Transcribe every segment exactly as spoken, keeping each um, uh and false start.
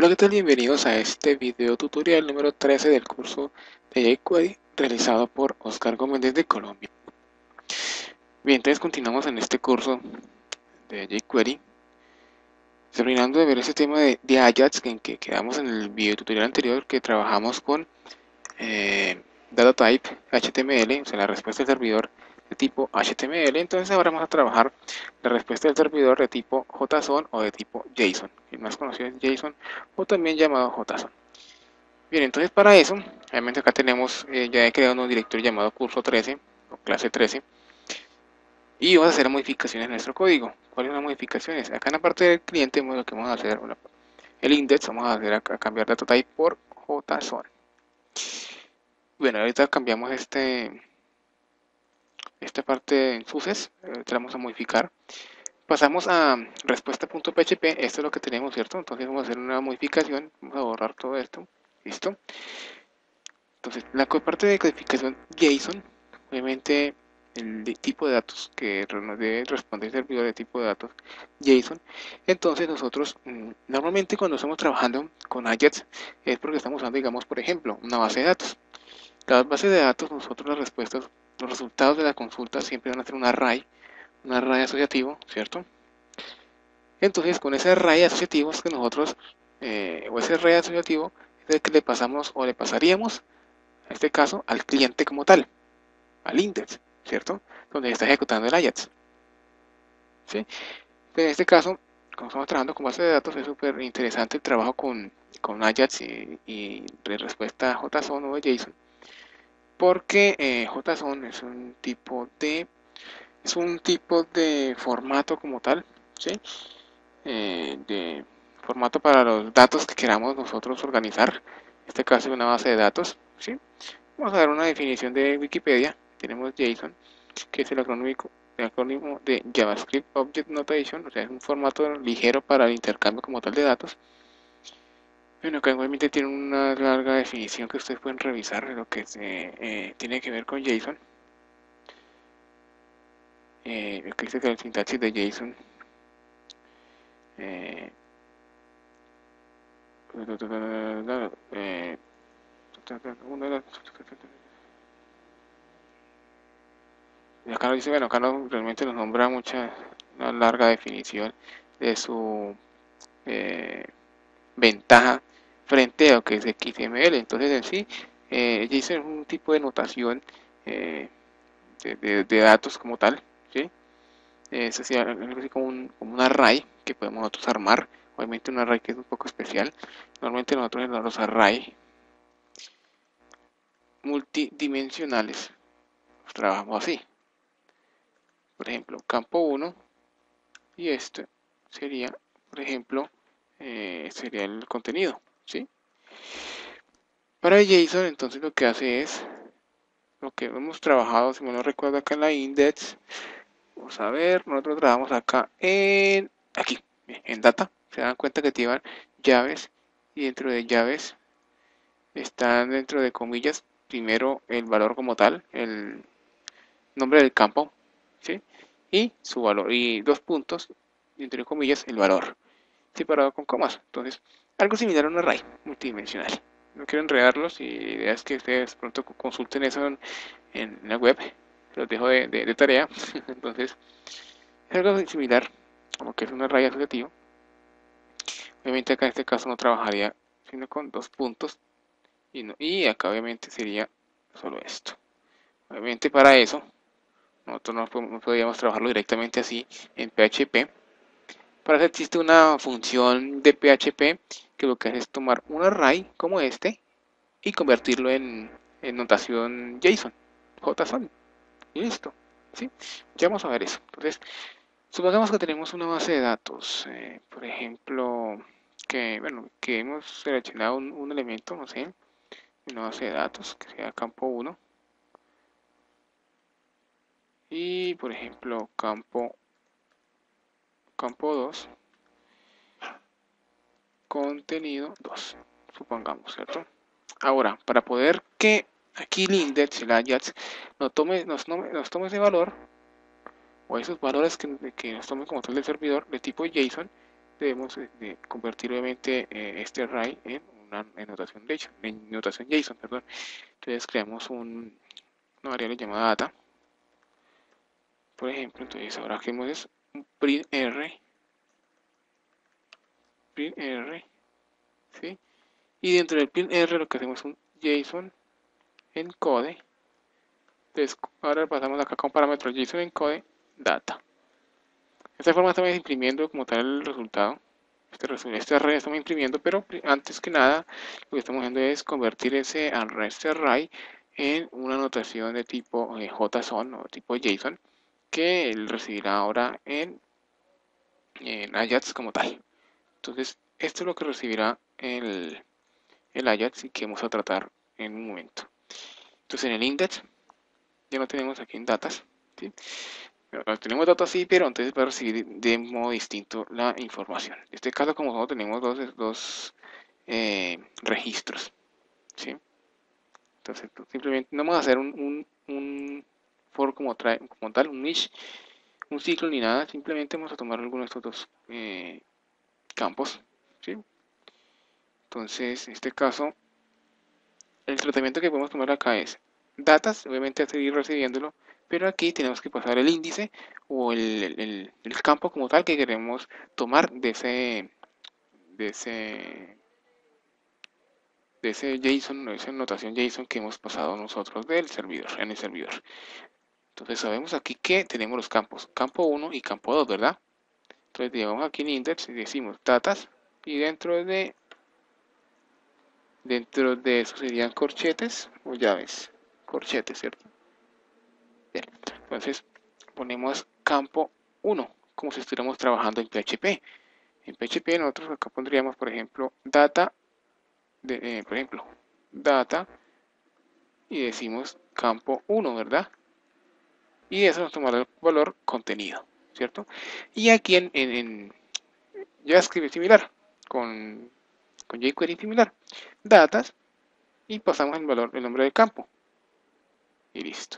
Hola, ¿qué tal? Bienvenidos a este video tutorial número trece del curso de jQuery realizado por Oscar Gómez desde Colombia. Bien, entonces continuamos en este curso de jQuery, terminando de ver ese tema de, de Ajax en que quedamos en el video tutorial anterior, que trabajamos con eh, data type H T M L, o sea, la respuesta del servidor de tipo H T M L. Entonces ahora vamos a trabajar la respuesta del servidor de tipo JSON o de tipo JSON. El más conocido es JSON o también llamado JSON. Bien, entonces para eso, obviamente acá tenemos, eh, ya he creado un directorio llamado curso trece o clase trece y vamos a hacer modificaciones en nuestro código. ¿Cuáles son las modificaciones? Acá en la parte del cliente, lo que vamos a hacer, el index, vamos a hacer acá, cambiar data type por JSON. Bueno, ahorita cambiamos este, esta parte en suces, ahorita la vamos a modificar. Pasamos a respuesta.php, esto es lo que tenemos, ¿cierto? Entonces vamos a hacer una modificación, vamos a borrar todo esto, listo. Entonces, la parte de codificación JSON, obviamente el de tipo de datos que nos debe responder el servidor de tipo de datos JSON. Entonces nosotros mm, normalmente cuando estamos trabajando con Ajax es porque estamos usando, digamos, por ejemplo, una base de datos. La base de datos, nosotros las respuestas, los resultados de la consulta siempre van a ser un array, un array asociativo, ¿cierto? Entonces con ese array asociativo es que nosotros, eh, o ese array asociativo es el que le pasamos o le pasaríamos en este caso al cliente como tal, al index, ¿cierto? Donde está ejecutando el Ajax. ¿Sí? En este caso, como estamos trabajando con base de datos, es súper interesante el trabajo con, con Ajax y, y de respuesta a JSON o JSON, porque eh, JSON es un tipo de es un tipo de formato como tal, ¿sí? Eh, de formato para los datos que queramos nosotros organizar. En este caso es una base de datos, ¿sí? Vamos a dar una definición de Wikipedia. Tenemos JSON, que es el acrónimo, el acrónimo de JavaScript Object Notation, o sea, es un formato ligero para el intercambio como tal de datos. Bueno, acá igualmente tiene una larga definición que ustedes pueden revisar de lo que se, eh, tiene que ver con JSON. Eh, que dice que el sintaxis de JSON eh, eh, y acá nos dice, bueno, acá no, realmente nos nombra mucha, una larga definición de su eh, ventaja frente a lo que es X M L. Entonces, en sí, eh, JSON es un tipo de notación eh, de, de, de, datos como tal, ¿sí? Es así, algo así como un, como un array que podemos nosotros armar. Obviamente un array que es un poco especial. Normalmente nosotros en los array multidimensionales los trabajamos así. Por ejemplo, campo uno y este sería, por ejemplo, eh, sería el contenido, ¿sí? Para JSON, entonces lo que hace es lo que hemos trabajado, si me lo recuerdo, acá en la index. Vamos a ver, nosotros trabajamos acá en aquí, en data. Se dan cuenta que llevan llaves y dentro de llaves están dentro de comillas primero el valor como tal, el nombre del campo, ¿sí? Y su valor, y dos puntos, entre comillas, el valor, separado con comas. Entonces, algo similar a un array multidimensional. No quiero enredarlos y la idea es que ustedes pronto consulten eso en, en la web. Los dejo de, de, de tarea. Entonces, es algo similar a lo que es un array asociativo. Obviamente acá en este caso no trabajaría sino con dos puntos y, no, y acá obviamente sería solo esto. Obviamente para eso nosotros no, no podríamos trabajarlo directamente así en P H P. Para eso existe una función de P H P que lo que hace es tomar un array como este y convertirlo en, en notación JSON, JSON, y listo. ¿Sí? Ya vamos a ver eso. Entonces, supongamos que tenemos una base de datos, eh, por ejemplo, que, bueno, que hemos seleccionado un, un elemento, no sé, una base de datos que sea campo uno y, por ejemplo, campo, campo dos, contenido dos, supongamos, ¿cierto? Ahora, para poder que aquí el index, el Ajax, nos tome, nos, nos tome ese valor, o esos valores que, que nos tome como tal del servidor de tipo JSON, debemos de convertir obviamente eh, este array en una en notación JSON, en notación JSON, perdón. Entonces creamos un, una variable llamada data, por ejemplo. Entonces ahora hacemos es un print r, print r, ¿sí? Y dentro del print r lo que hacemos es un JSON encode. Entonces ahora pasamos acá con parámetro JSON encode data. De esta forma estamos imprimiendo como tal el resultado. Este, este array estamos imprimiendo, pero antes que nada lo que estamos haciendo es convertir ese array, este array en una notación de tipo eh, JSON o tipo JSON que él recibirá ahora en, en Ajax como tal. Entonces esto es lo que recibirá el, el Ajax y que vamos a tratar en un momento. Entonces en el index ya lo tenemos aquí en datas, ¿sí? Tenemos datos así, pero entonces va a recibir de modo distinto la información. En este caso, como nosotros tenemos dos, dos eh, registros, ¿sí? Entonces, simplemente no vamos a hacer un, un, un for como, trae, como tal, un niche, un ciclo ni nada. Simplemente vamos a tomar alguno de estos dos eh, campos, ¿sí? Entonces, en este caso, el tratamiento que podemos tomar acá es datas, obviamente a seguir recibiéndolo, pero aquí tenemos que pasar el índice o el, el, el campo como tal que queremos tomar de ese, de ese, de ese JSON, de esa notación JSON que hemos pasado nosotros del servidor, en el servidor. Entonces sabemos aquí que tenemos los campos, campo uno y campo dos, ¿verdad? Entonces llegamos aquí en index y decimos datas y dentro de dentro de eso serían corchetes o llaves, corchetes, ¿cierto? Bien, entonces ponemos campo uno, como si estuviéramos trabajando en P H P. En P H P nosotros acá pondríamos, por ejemplo, data, de, eh, por ejemplo, data, y decimos campo uno, ¿verdad? Y eso nos tomará el valor contenido, ¿cierto? Y aquí en, en, en JavaScript es similar, con, con jQuery similar, datas, y pasamos el valor, el nombre del campo, y listo.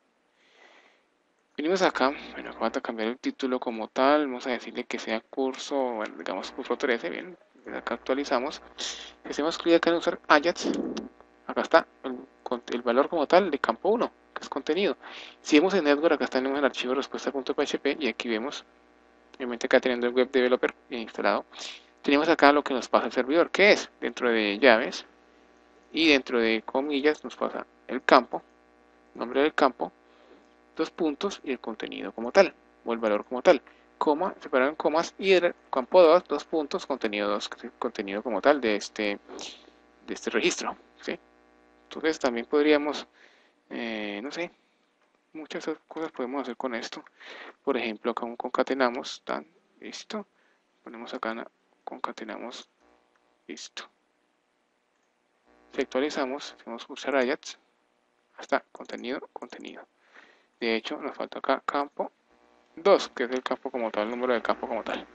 Venimos acá, bueno, falta cambiar el título como tal, vamos a decirle que sea curso, bueno, digamos curso trece, bien, acá actualizamos, hacemos clic acá en usar Ajax, acá está el, el valor como tal de campo uno, que es contenido. Si vemos en Network, acá está en el archivo respuesta.php y aquí vemos, obviamente acá teniendo el web developer instalado, tenemos acá lo que nos pasa el servidor, que es dentro de llaves y dentro de comillas nos pasa el campo, nombre del campo, dos puntos y el contenido como tal, o el valor como tal, coma, separado en comas, y el campo dos, dos puntos, contenido dos, contenido como tal de este, de este registro, ¿sí? Entonces también podríamos, eh, no sé, muchas cosas podemos hacer con esto. Por ejemplo, acá concatenamos, tan, listo, ponemos acá, concatenamos, listo. Si actualizamos, hacemos usar Ajax, hasta contenido, contenido. De hecho, nos falta acá campo dos, que es el campo como tal, el número de campo como tal.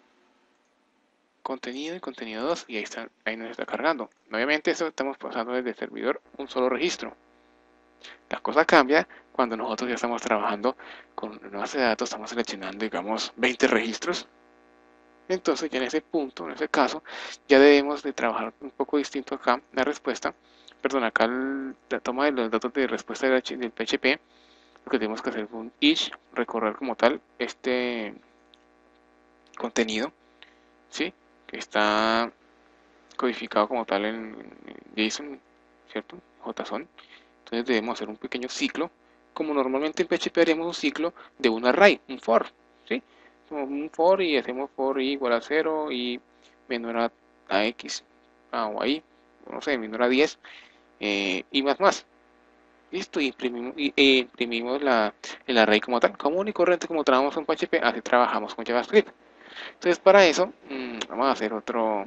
Contenido y contenido dos, y ahí, está, ahí nos está cargando. Obviamente eso estamos pasando desde el servidor un solo registro. La cosa cambia cuando nosotros ya estamos trabajando con una base de datos, estamos seleccionando, digamos, veinte registros. Entonces ya en ese punto, en ese caso, ya debemos de trabajar un poco distinto acá la respuesta. Perdón, acá el, la toma de los datos de respuesta del P H P. Lo que tenemos que hacer es un each, recorrer como tal este contenido, ¿sí? Que está codificado como tal en JSON, ¿cierto? JSON. Entonces debemos hacer un pequeño ciclo, como normalmente en P H P haríamos un ciclo de un array, un for, ¿sí? Hacemos un for y hacemos for i igual a cero y menor a, a x, a, o a y, no sé, menor a diez, eh, y más más. Listo, y imprimimos, y, e imprimimos la, el array como tal, común y corriente como trabajamos con P H P, así trabajamos con JavaScript. Entonces para eso, mmm, vamos a hacer otro,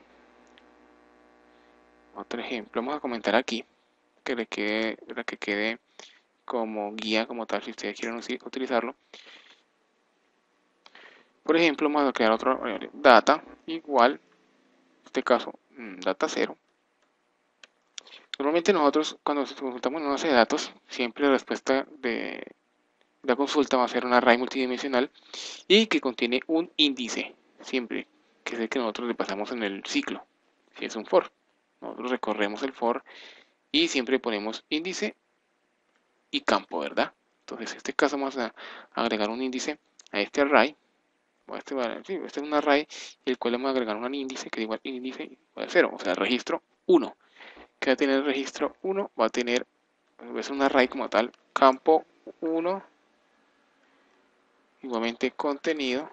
otro ejemplo, vamos a comentar aquí, que le quede, para que quede como guía como tal, si ustedes quieren utilizarlo. Por ejemplo, vamos a crear otro data igual, en este caso, data cero. Normalmente nosotros cuando consultamos una base de datos, siempre la respuesta de la consulta va a ser un array multidimensional y que contiene un índice, siempre que es el que nosotros le pasamos en el ciclo, si es un for. Nosotros recorremos el for y siempre ponemos índice y campo, ¿verdad? Entonces en este caso vamos a agregar un índice a este array, o a este, sí, este es un array, y el cual le vamos a agregar un índice que es igual índice igual a cero, o sea, registro uno. Que va a tener el registro uno, va a tener, es un array como tal, campo uno, igualmente contenido,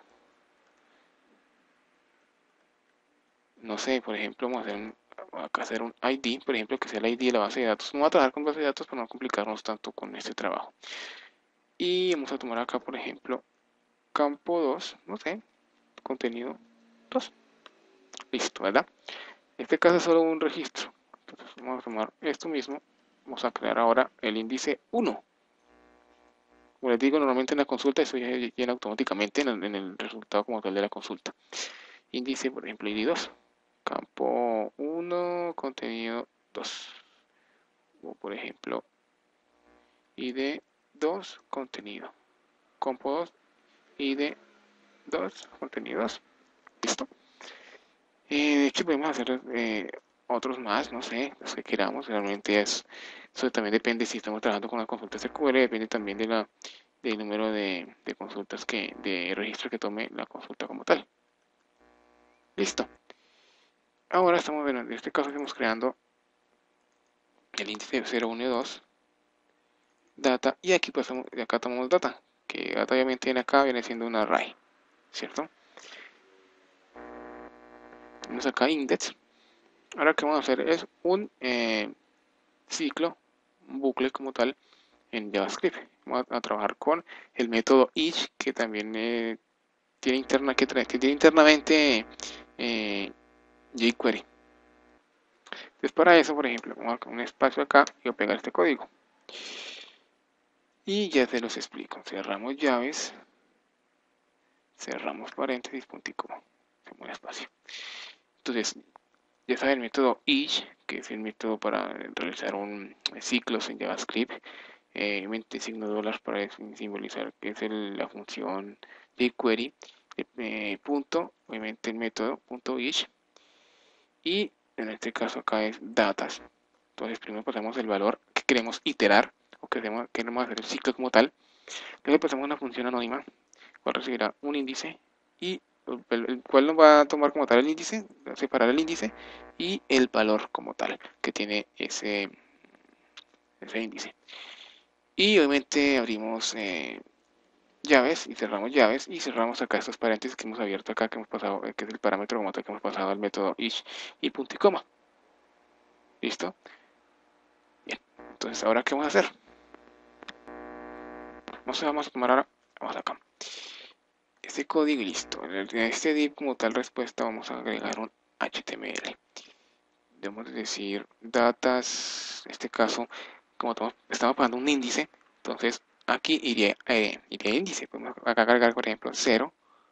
no sé, por ejemplo, vamos a hacer un, acá hacer un I D, por ejemplo, que sea el I D de la base de datos. No voy a trabajar con base de datos para no complicarnos tanto con este trabajo. Y vamos a tomar acá, por ejemplo, campo dos, no sé, contenido dos. Listo, ¿verdad? En este caso es solo un registro. Entonces vamos a tomar esto mismo, vamos a crear ahora el índice uno. Como les digo, normalmente en la consulta eso ya llena automáticamente en el, en el resultado como tal de la consulta. Índice, por ejemplo, I D dos. Campo uno, contenido dos. O por ejemplo, I D dos, contenido. Campo dos, I D dos, contenido dos. Listo. Eh, de hecho, podemos hacer eh, otros más, no sé, los que queramos. Realmente es, eso también depende si estamos trabajando con la consulta S Q L, depende también de la, del número de, de consultas que, de registro que tome la consulta como tal. Listo. Ahora estamos, bueno, en este caso estamos creando el índice cero, uno y dos, data, y aquí pasamos, de acá tomamos data, que data obviamente en acá viene siendo un array, ¿cierto? Tenemos acá index. Ahora que vamos a hacer es un eh, ciclo, un bucle como tal en JavaScript. Vamos a, a trabajar con el método each, que también eh, tiene interna que, trae, que tiene internamente eh, jQuery. Entonces para eso, por ejemplo, vamos a poner un espacio acá y voy a pegar este código. Y ya se los explico. Cerramos llaves, cerramos paréntesis, punto y coma. Hacemos un espacio. Entonces, ya saben el método each, que es el método para realizar un ciclos en JavaScript. Eh, signo dólar para simbolizar que es el, la función jQuery. Eh, punto, obviamente el método punto each. Y en este caso acá es datas. Entonces primero pasamos el valor que queremos iterar o que queremos, queremos hacer el ciclo como tal. Luego pasamos una función anónima, cual recibirá un índice y el, el cual nos va a tomar como tal el índice, separar el índice y el valor como tal que tiene ese, ese índice. Y obviamente abrimos eh, llaves y cerramos llaves y cerramos acá estos paréntesis que hemos abierto acá, que hemos pasado, que es el parámetro como tal que hemos pasado al método each y punto y coma. ¿Listo? Bien. Entonces, ¿ahora qué vamos a hacer? No sé, vamos a tomar ahora, vamos acá. Este código y listo. En este div como tal respuesta vamos a agregar un H T M L. Debemos decir datas, en este caso, como estamos pagando un índice, entonces aquí iría, eh, iría índice. Podemos acá cargar, por ejemplo, cero.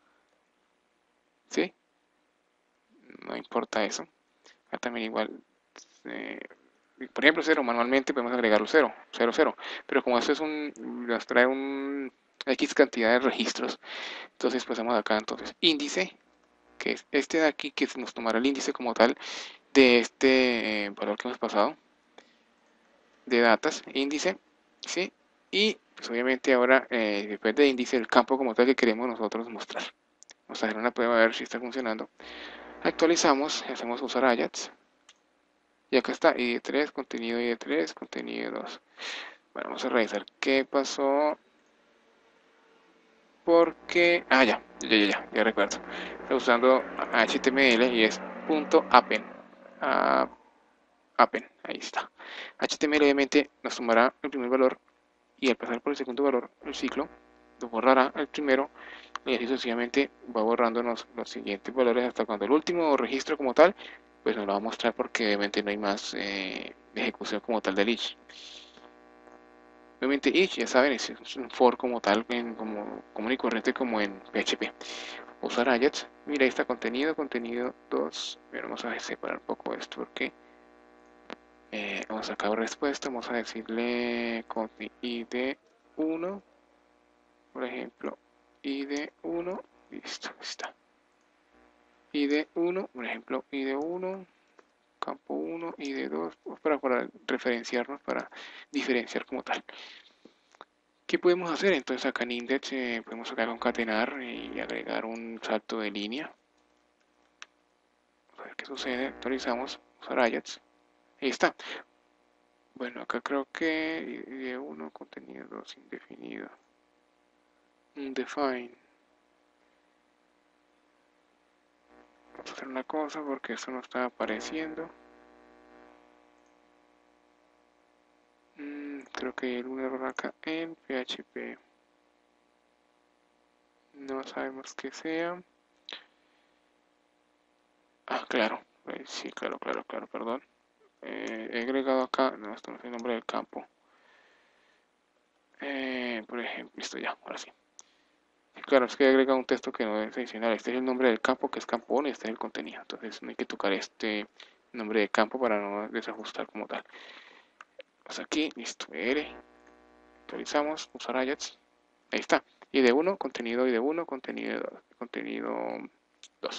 ¿Sí? No importa eso. Acá también igual, eh, por ejemplo, cero, manualmente podemos agregarlo cero, cero, cero. Pero como esto es un, nos trae un X cantidad de registros, entonces pasamos acá, entonces, índice, que es este de aquí, que nos tomará el índice como tal de este eh, valor que hemos pasado, de datas, índice, ¿sí? Y pues obviamente ahora, eh, después de índice, el campo como tal que queremos nosotros mostrar. Vamos a hacer una prueba a ver si está funcionando. Actualizamos, hacemos usar Ajax. Y acá está, I D tres, contenido I D tres, contenido dos. Bueno, vamos a revisar qué pasó. Porque, ah, ya, ya, ya, ya, ya recuerdo. Está usando H T M L y es punto .appen. Uh, appen, ahí está. H T M L obviamente nos tomará el primer valor y al pasar por el segundo valor, el ciclo, nos borrará el primero y así sucesivamente va borrándonos los siguientes valores hasta cuando el último registro como tal, pues nos lo va a mostrar porque obviamente no hay más eh, ejecución como tal del each. Obviamente each, ya saben, es un for como tal, en, como común y corriente como en P H P. Usar Ajax, mira, ahí está contenido, contenido dos. Pero vamos a separar un poco esto porque eh, vamos a acabar respuesta, vamos a decirle I D uno, por ejemplo, I D uno, listo, está. I D uno, por ejemplo, I D uno, campo uno, I D dos, para, para referenciarnos, para diferenciar como tal. ¿Qué podemos hacer? Entonces acá en index eh, podemos acá concatenar y agregar un salto de línea. A ver qué sucede. Actualizamos, usar Ajax. Ahí está. Bueno, acá creo que I D uno, contenido dos, indefinido. Define. Vamos a hacer una cosa porque esto no está apareciendo. Mm, creo que hay un error acá en P H P. No sabemos qué sea. Ah, claro. Eh, sí, claro, claro, claro, perdón. Eh, he agregado acá, no, esto no es el nombre del campo. Eh, por ejemplo, listo ya, ahora sí. Claro, es que he agregado un texto que no es adicional. Este es el nombre del campo, que es campo uno, y este es el contenido. Entonces no hay que tocar este nombre de campo para no desajustar como tal. Pues aquí, listo, R, actualizamos, usar Ajax, ahí está. I D uno, contenido I D uno, contenido contenido dos.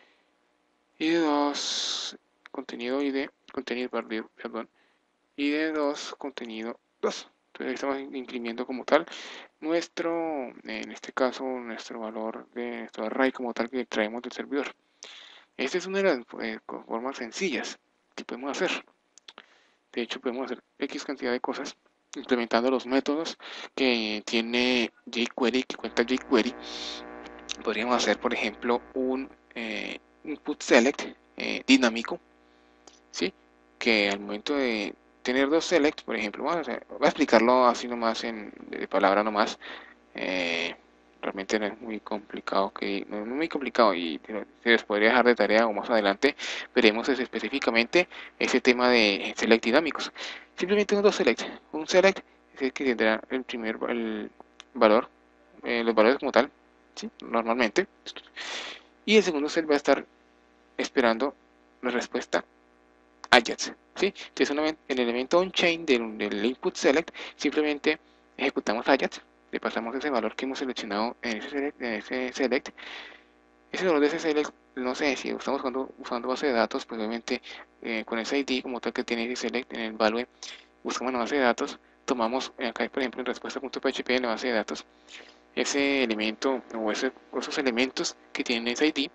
I D dos, contenido I D, contenido, perdón, I D dos, contenido dos. Entonces ahí estamos imprimiendo como tal nuestro, en este caso, nuestro valor de nuestro array como tal que traemos del servidor. Esta es una de las eh, formas sencillas que podemos hacer. De hecho, podemos hacer X cantidad de cosas implementando los métodos que tiene jQuery, que cuenta jQuery. Podríamos hacer, por ejemplo, un eh, input select eh, dinámico, ¿sí? Que al momento de tener dos select, por ejemplo, vamos a, voy a explicarlo así nomás, en, de palabra nomás. Eh, realmente no es muy complicado, que no es muy complicado y se les podría dejar de tarea o más adelante veremos específicamente ese tema de select dinámicos. Simplemente un dos select, un select es el que tendrá el primer el valor, eh, los valores como tal, ¿sí? Normalmente, y el segundo select va a estar esperando la respuesta Ajax, ¿sí? Entonces una, el elemento onChain del, del input select simplemente ejecutamos Ajax, le pasamos ese valor que hemos seleccionado en ese select, en ese, select. Ese valor de ese select, no sé, si estamos usando, usando base de datos, pues obviamente eh, con ese I D como tal que tiene ese select en el value, buscamos en la base de datos, tomamos acá por ejemplo en respuesta.php en la base de datos ese elemento o, ese, o esos elementos que tienen ese I D.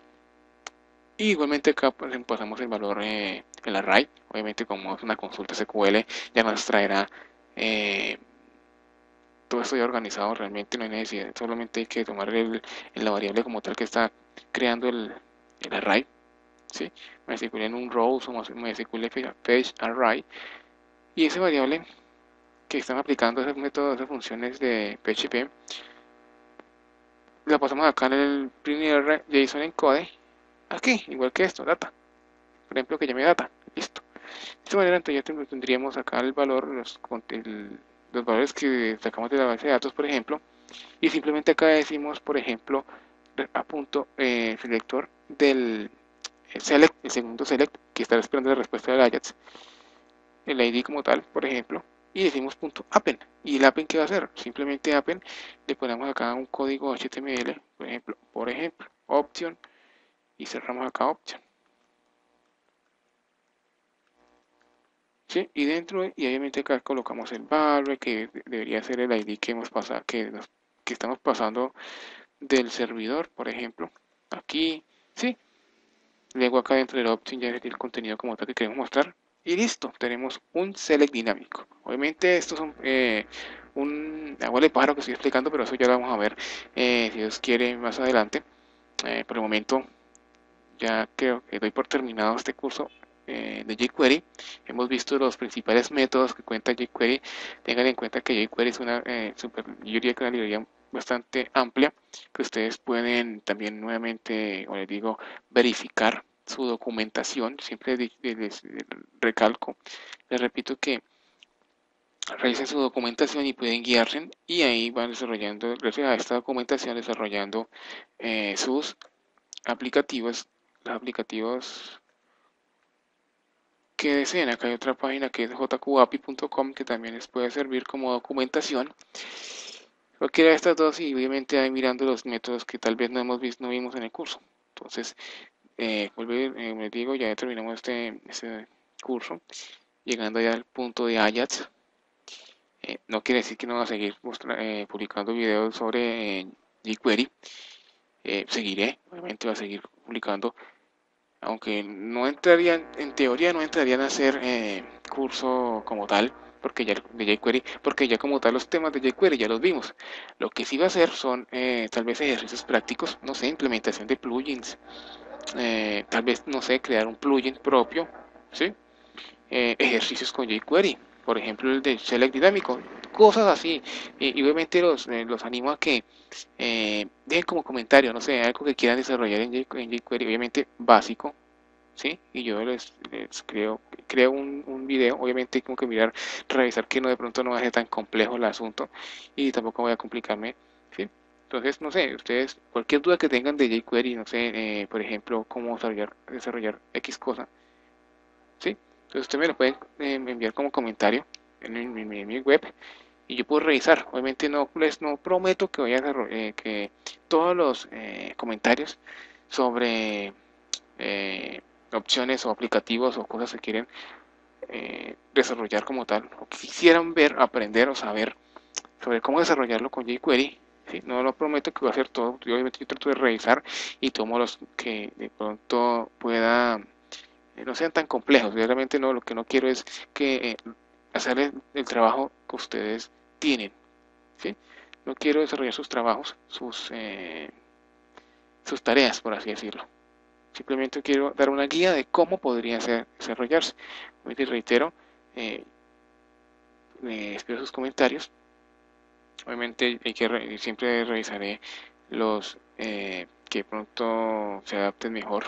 Y igualmente acá pues, pasamos el valor, eh, el array, obviamente como es una consulta S Q L ya nos traerá eh, todo esto ya organizado, realmente no hay necesidad, solamente hay que tomar el, la variable como tal que está creando el, el array, ¿sí? MySQL en un rows o MySQL page array, y esa variable que están aplicando esos métodos, esas funciones de P H P, la pasamos acá en el primer JSON encode, aquí, igual que esto, data, por ejemplo que llame data, listo. De esta manera entonces ya tendríamos acá el valor, los, el, los valores que sacamos de la base de datos, por ejemplo, y simplemente acá decimos, por ejemplo, a punto eh, selector del select, el segundo select, que estará esperando la respuesta del Ajax, el I D como tal, por ejemplo, y decimos punto append. ¿Y el append qué va a hacer? Simplemente append, le ponemos acá un código H T M L, por ejemplo, por ejemplo, option, y cerramos acá option. ¿Sí? Y dentro, y obviamente acá colocamos el value, que debería ser el I D que hemos pasado, que, nos, que estamos pasando del servidor, por ejemplo, aquí, ¿sí? Luego acá dentro del option ya es el contenido como tal que queremos mostrar. Y listo, tenemos un select dinámico. Obviamente esto es un, eh, un agua de pájaro que estoy explicando, pero eso ya lo vamos a ver eh, si Dios quiere más adelante. Eh, por el momento ya creo que doy por terminado este curso eh, de jQuery. Hemos visto los principales métodos que cuenta jQuery. Tengan en cuenta que jQuery es una, eh, super, yo diría que una librería bastante amplia que ustedes pueden también nuevamente, o les digo, verificar su documentación. Siempre les, les recalco, les repito que revisen su documentación y pueden guiarse y ahí van desarrollando, gracias a esta documentación, desarrollando eh, sus aplicativos, los aplicativos que deseen. Acá hay otra página que es j q a p i punto com que también les puede servir como documentación. Cualquiera de estas dos y obviamente ahí mirando los métodos que tal vez no hemos visto, no vimos en el curso. Entonces, eh, vuelvo, eh, les digo, ya terminamos este, este curso, llegando ya al punto de Ajax. Eh, no quiere decir que no va a seguir mostra, eh, publicando videos sobre eh, jQuery. Eh, seguiré, obviamente va a seguir publicando, aunque no entrarían, en teoría no entrarían a hacer eh, curso como tal, porque ya de jQuery, porque ya como tal los temas de jQuery ya los vimos. Lo que sí va a hacer son eh, tal vez ejercicios prácticos, no sé, implementación de plugins, eh, tal vez, no sé, crear un plugin propio, ¿sí? Eh, ejercicios con jQuery, por ejemplo el de Select Dinámico, cosas así. Y, y obviamente los, eh, los animo a que eh, dejen como comentario, no sé, algo que quieran desarrollar en, en jQuery, obviamente básico, ¿sí? Y yo les, les creo, creo un, un video, obviamente tengo que mirar, revisar que no de pronto no va a ser tan complejo el asunto y tampoco voy a complicarme, ¿sí? Entonces, no sé, ustedes, cualquier duda que tengan de jQuery, no sé, eh, por ejemplo, cómo desarrollar, desarrollar X cosa, ¿sí? Entonces ustedes me lo pueden eh, enviar como comentario en, en, en, en mi web y yo puedo revisar. Obviamente no les no prometo que voy a eh, que todos los eh, comentarios sobre eh, opciones o aplicativos o cosas que quieren eh, desarrollar como tal o que quisieran ver, aprender o saber sobre cómo desarrollarlo con jQuery. ¿Sí? No lo prometo que voy a hacer todo. Yo, obviamente yo trato de revisar y tomo los que de pronto pueda eh, no sean tan complejos. Yo realmente no, lo que no quiero es que eh, hacer el, el, trabajo que ustedes tienen. ¿Sí? No quiero desarrollar sus trabajos, sus, eh, sus tareas, por así decirlo. Simplemente quiero dar una guía de cómo podría ser, desarrollarse. Y reitero, eh, eh, espero sus comentarios. Obviamente hay que re siempre revisaré los eh, que pronto se adapten mejor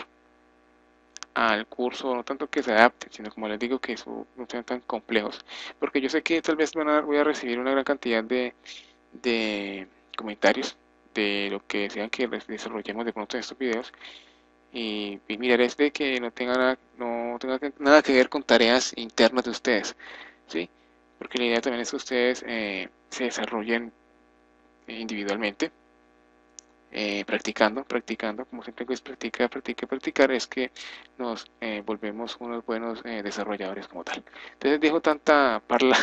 al curso, no tanto que se adapten, sino como les digo que eso no sean tan complejos, porque yo sé que tal vez van a, voy a recibir una gran cantidad de, de comentarios de lo que desean que desarrollemos de pronto en estos videos y, y miraré es de que no tenga nada, no tenga que, nada que ver con tareas internas de ustedes, ¿sí? Porque la idea también es que ustedes eh, se desarrollen individualmente, eh, practicando, practicando, como siempre que es practicar, practicar, practicar, es que nos eh, volvemos unos buenos eh, desarrolladores como tal. Entonces dejo tanta parla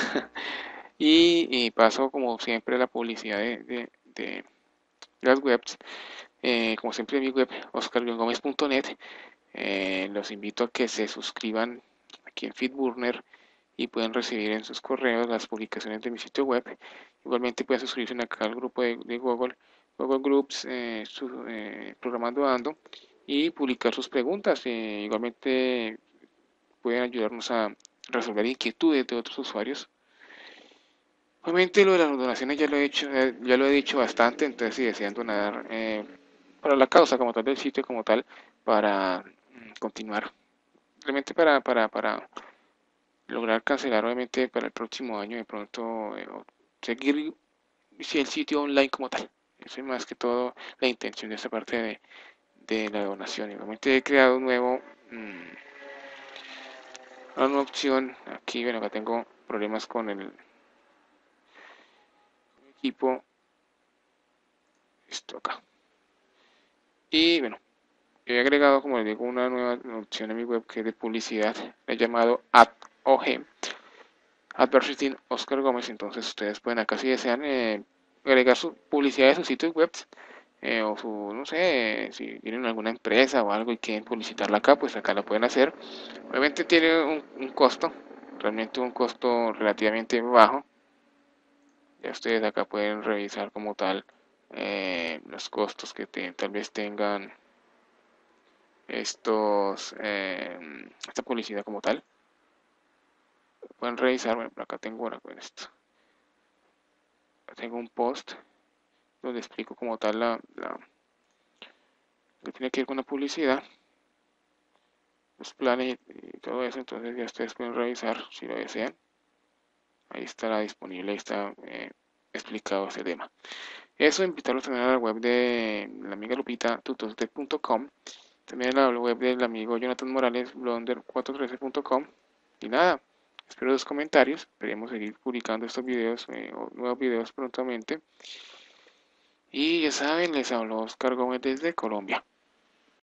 y, y, paso como siempre a la publicidad de, de, de las webs. Eh, como siempre en mi web, oscar gomez punto net, eh, los invito a que se suscriban aquí en Feedburner y pueden recibir en sus correos las publicaciones de mi sitio web. Igualmente pueden suscribirse acá al grupo de, de Google, Google Groups, eh, su, eh, programando Ando y publicar sus preguntas. Eh, igualmente pueden ayudarnos a resolver inquietudes de otros usuarios. Obviamente lo de las donaciones ya lo he hecho, eh, ya lo he dicho bastante, entonces si desean donar eh, para la causa como tal del sitio como tal, para mm, continuar, realmente para, para, para lograr cancelar obviamente para el próximo año de pronto eh, seguir si el sitio online como tal. Eso es más que todo la intención de esta parte de, de la donación. Igualmente he creado un nuevo mmm, una nueva opción aquí. Bueno, acá tengo problemas con el equipo. Esto acá. Y bueno, he agregado, como les digo, una nueva opción en mi web que es de publicidad. He llamado Ad O G, Advertising Oscar Gómez. Entonces ustedes pueden acá si desean eh, agregar su publicidad de sus sitios web eh, o su, no sé, eh, si tienen alguna empresa o algo y quieren publicitarla acá, pues acá la pueden hacer. Obviamente tiene un, un costo, realmente un costo relativamente bajo. Ya ustedes acá pueden revisar como tal eh, los costos que te, tal vez tengan estos eh, esta publicidad como tal. Pueden revisar, bueno, por acá tengo ahora con esto. Tengo un post donde explico como tal la, la que tiene que ver con la publicidad, los planes y todo eso. Entonces ya ustedes pueden revisar si lo desean. Ahí estará disponible, ahí está eh, explicado ese tema. Eso, invitarlos también a la web de la amiga Lupita, tutostec punto com, también a la web del amigo Jonathan Morales, blonder cuatrocientos trece punto com. Y nada, espero los comentarios, esperemos seguir publicando estos videos eh, o nuevos videos prontamente. Y ya saben, les habló Oscar Gómez desde Colombia.